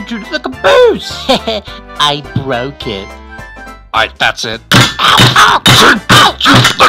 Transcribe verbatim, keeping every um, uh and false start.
you do to the caboose? I broke it. Alright, that's it. Ow! Ow! Ow!